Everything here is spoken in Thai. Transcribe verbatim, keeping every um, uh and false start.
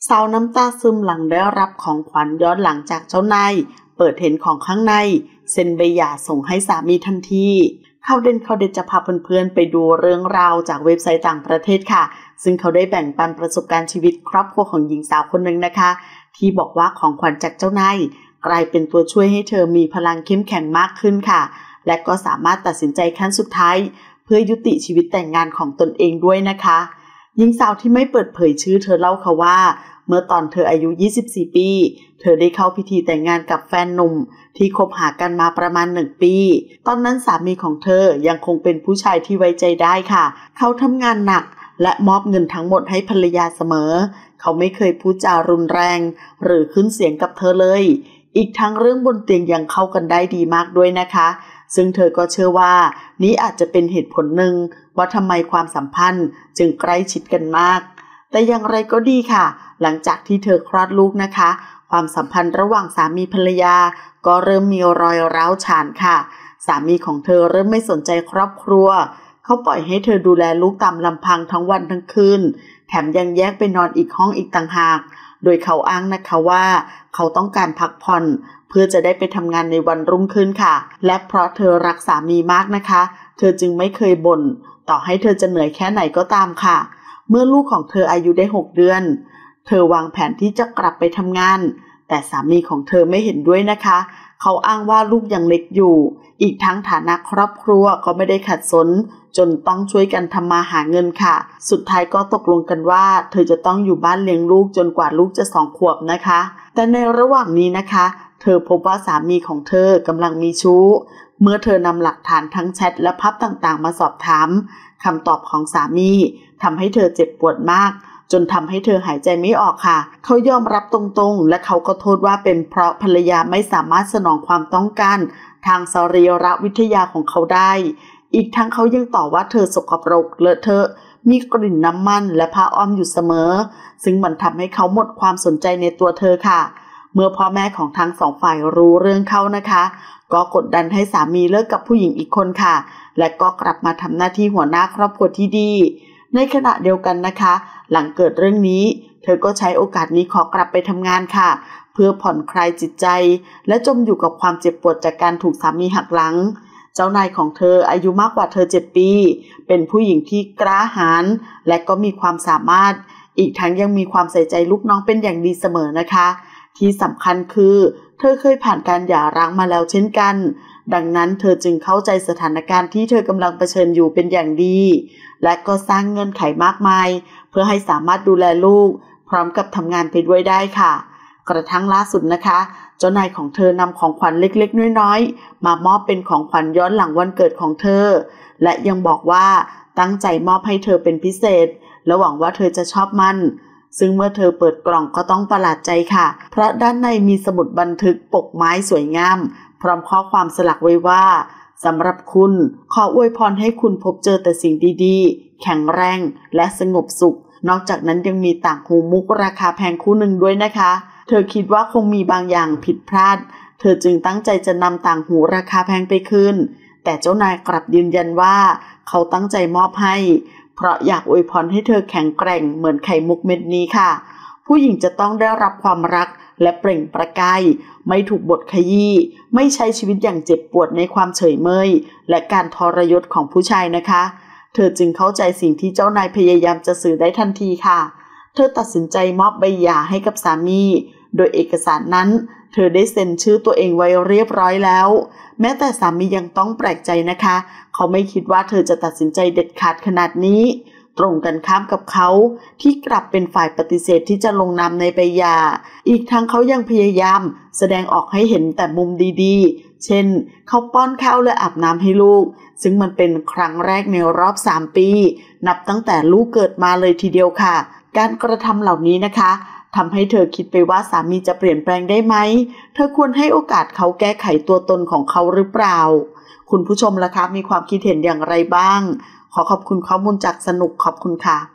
สาวน้ำตาซึมหลังได้รับของขวัญย้อนหลังจากเจ้านายเปิดเห็นของข้างในเซ็นใบหย่าส่งให้สามีทันทีข่าวเด่นข่าวเด็ดจะพาเพื่อนๆไปดูเรื่องราวจากเว็บไซต์ต่างประเทศค่ะซึ่งเขาได้แบ่งปันประสบการณ์ชีวิตครอบครัวของหญิงสาวคนหนึ่งนะคะที่บอกว่าของขวัญจากเจ้านายกลายเป็นตัวช่วยให้เธอมีพลังเข้มแข็งมากขึ้นค่ะและก็สามารถตัดสินใจขั้นสุดท้ายเพื่อยุติชีวิตแต่งงานของตนเองด้วยนะคะหญิงสาวที่ไม่เปิดเผยชื่อเธอเล่าค่ะว่าเมื่อตอนเธออายุยี่สิบสี่ปีเธอได้เข้าพิธีแต่งงานกับแฟนหนุ่มที่คบหากันมาประมาณหนึ่งปีตอนนั้นสามีของเธอยังคงเป็นผู้ชายที่ไว้ใจได้ค่ะเขาทำงานหนักและมอบเงินทั้งหมดให้ภรรยาเสมอเขาไม่เคยพูดจารุนแรงหรือขึ้นเสียงกับเธอเลยอีกทั้งเรื่องบนเตียงยังเข้ากันได้ดีมากด้วยนะคะซึ่งเธอก็เชื่อว่านี้อาจจะเป็นเหตุผลหนึ่งว่าทำไมความสัมพันธ์จึงใกล้ชิดกันมากแต่อย่างไรก็ดีค่ะหลังจากที่เธอคลอดลูกนะคะความสัมพันธ์ระหว่างสามีภรรยาก็เริ่มมีรอยร้าวฉานค่ะสามีของเธอเริ่มไม่สนใจครอบครัวเขาปล่อยให้เธอดูแลลูกตามลำพังทั้งวันทั้งคืนแถมยังแยกไปนอนอีกห้องอีกต่างหากโดยเขาอ้างนะคะว่าเขาต้องการพักผ่อนเพื่อจะได้ไปทำงานในวันรุ่งขึ้นค่ะและเพราะเธอรักสามีมากนะคะเธอจึงไม่เคยบ่นต่อให้เธอจะเหนื่อยแค่ไหนก็ตามค่ะเมื่อลูกของเธออายุได้หกเดือนเธอวางแผนที่จะกลับไปทำงานแต่สามีของเธอไม่เห็นด้วยนะคะเขาอ้างว่าลูกยังเล็กอยู่อีกทั้งฐานะครอบครัวก็ไม่ได้ขัดสนจนต้องช่วยกันทำมาหาเงินค่ะสุดท้ายก็ตกลงกันว่าเธอจะต้องอยู่บ้านเลี้ยงลูกจนกว่าลูกจะสองขวบนะคะแต่ในระหว่างนี้นะคะเธอพบว่าสามีของเธอกำลังมีชู้เมื่อเธอนำหลักฐานทั้งแชทและภาพต่างๆมาสอบถามคำตอบของสามีทำให้เธอเจ็บปวดมากจนทำให้เธอหายใจไม่ออกค่ะเขายอมรับตรงๆและเขาก็โทษว่าเป็นเพราะภรรยาไม่สามารถสนองความต้องการทางสรีรวิทยาของเขาได้อีกทั้งเขายังต่อว่าเธอสกปรกเลอะเทอะมีกลิ่นน้ำมันและผ้าอ้อมอยู่เสมอซึ่งมันทำให้เขาหมดความสนใจในตัวเธอค่ะเมื่อพ่อแม่ของทั้งสองฝ่ายรู้เรื่องเขานะคะก็กดดันให้สามีเลิกกับผู้หญิงอีกคนค่ะและก็กลับมาทำหน้าที่หัวหน้าครอบครัวที่ดีในขณะเดียวกันนะคะหลังเกิดเรื่องนี้เธอก็ใช้โอกาสนี้ขอกลับไปทำงานค่ะเพื่อผ่อนคลายจิตใจและจมอยู่กับความเจ็บปวดจากการถูกสามีหักหลังเจ้านายของเธออายุมากกว่าเธอเจ็ดปีเป็นผู้หญิงที่กล้าหาญและก็มีความสามารถอีกทั้งยังมีความใส่ใจลูกน้องเป็นอย่างดีเสมอนะคะที่สำคัญคือเธอเคยผ่านการหย่าร้างมาแล้วเช่นกันดังนั้นเธอจึงเข้าใจสถานการณ์ที่เธอกำลังเผชิญอยู่เป็นอย่างดีและก็สร้างเงื่อนไขมากมายเพื่อให้สามารถดูแลลูกพร้อมกับทำงานไปด้วยได้ค่ะกระทั่งล่าสุดนะคะเจ้านายของเธอนำของขวัญเล็กๆน้อยๆมามอบเป็นของขวัญย้อนหลังวันเกิดของเธอและยังบอกว่าตั้งใจมอบให้เธอเป็นพิเศษและหวังว่าเธอจะชอบมันซึ่งเมื่อเธอเปิดกล่องก็ต้องประหลาดใจค่ะเพราะด้านในมีสมุดบันทึกปกไม้สวยงามพร้อมข้อความสลักไว้ว่าสำหรับคุณขออวยพรให้คุณพบเจอแต่สิ่งดีๆแข็งแรงและสงบสุขนอกจากนั้นยังมีต่างหูมุกราคาแพงคู่หนึ่งด้วยนะคะเธอคิดว่าคงมีบางอย่างผิดพลาดเธอจึงตั้งใจจะนำต่างหูราคาแพงไปคืนแต่เจ้านายกลับยืนยันว่าเขาตั้งใจมอบให้เพราะอยากอวยพรให้เธอแข็งแกร่งเหมือนไข่มุกเม็ดนี้ค่ะผู้หญิงจะต้องได้รับความรักและเปล่งประกายไม่ถูกบดขยี้ไม่ใช้ชีวิตอย่างเจ็บปวดในความเฉยเมยและการทรยศของผู้ชายนะคะเธอจึงเข้าใจสิ่งที่เจ้านายพยายามจะสื่อได้ทันทีค่ะเธอตัดสินใจมอบใบหย่าให้กับสามีโดยเอกสารนั้นเธอได้เซ็นชื่อตัวเองไว้เรียบร้อยแล้วแม้แต่สามียังต้องแปลกใจนะคะเขาไม่คิดว่าเธอจะตัดสินใจเด็ดขาดขนาดนี้ตรงกันข้ามกับเขาที่กลับเป็นฝ่ายปฏิเสธที่จะลงนามในใบหย่าอีกทั้งเขายังพยายามแสดงออกให้เห็นแต่มุมดีๆเช่นเขาป้อนข้าวและอาบน้ำให้ลูกซึ่งมันเป็นครั้งแรกในรอบสามปีนับตั้งแต่ลูกเกิดมาเลยทีเดียวค่ะการกระทำเหล่านี้นะคะทำให้เธอคิดไปว่าสามีจะเปลี่ยนแปลงได้ไหมเธอควรให้โอกาสเขาแก้ไขตัวตนของเขาหรือเปล่าคุณผู้ชมล่ะคะมีความคิดเห็นอย่างไรบ้างขอขอบคุณข้อมูลจากสนุกขอบคุณค่ะ